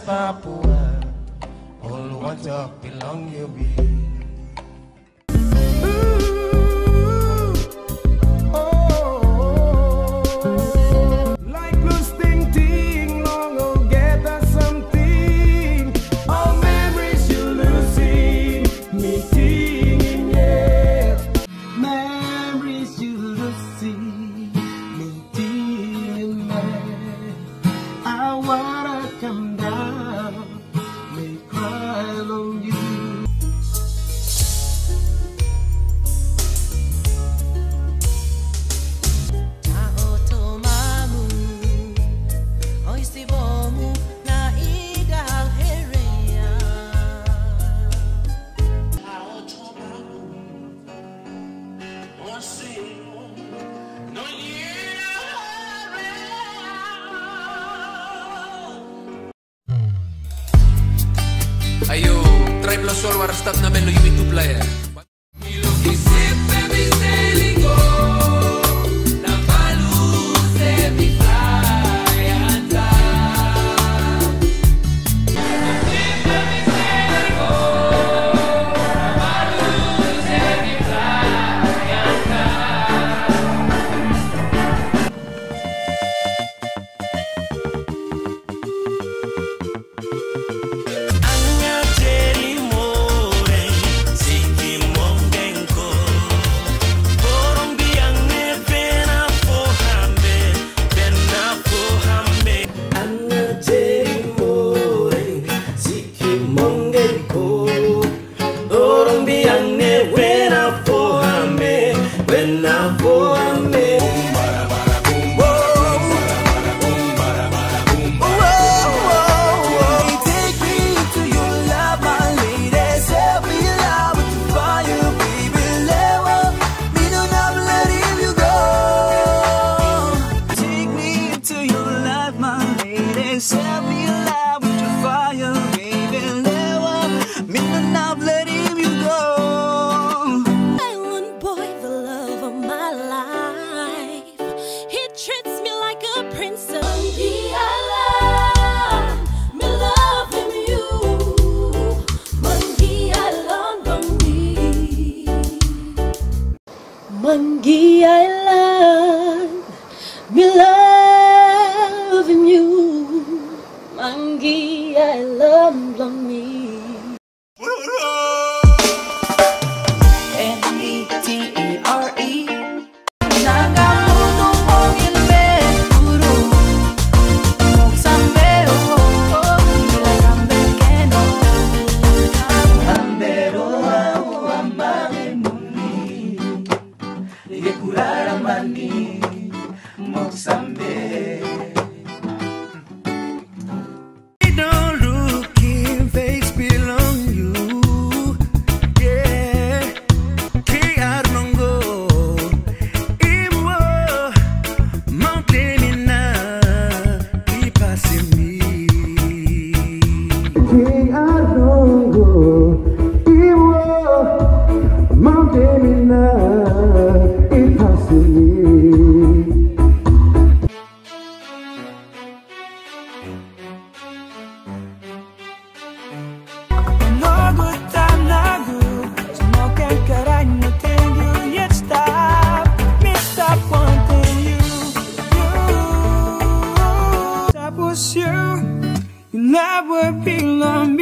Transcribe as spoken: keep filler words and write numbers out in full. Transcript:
Papua, all what up belong you be. Ayo, try plus all war stop na melo YouTube player. Milo kisipe biseligo, na balu se mi fayanta. Kisipe biseligo, na balu se mi fayanta. Set me alive with your fire, baby. Never, me not letting you go. Island boy, the love of my life. He treats me like a princess. Mangi Island, me loving you. Mangi Island, me. Mangi Island, me loving you. Mangi, I love, love me. N E T E R E Nagamuno Ogilbe Guru Moksambero Nilagambe Keno Ambero Amare Muni Lige Kurara Mani Moksambe. You never belong.